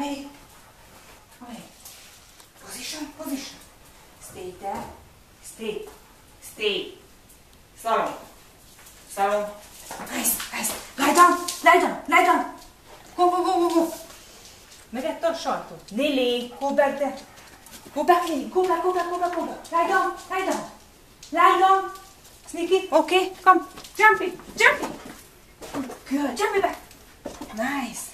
Away. Away. Position, position. Stay there. Stay. Stay. Slow. Slow. Nice, nice. Lie down, lie down, lie down. Go, go, go, go, go. Megette a sarkot. Lily, go back there. Go back, Lily. Go back, go back, go back, go back. Lie down, lie down. Lie down. Sneaky. Okay, come. Jump it, jump it. Good. Jump it back. Nice.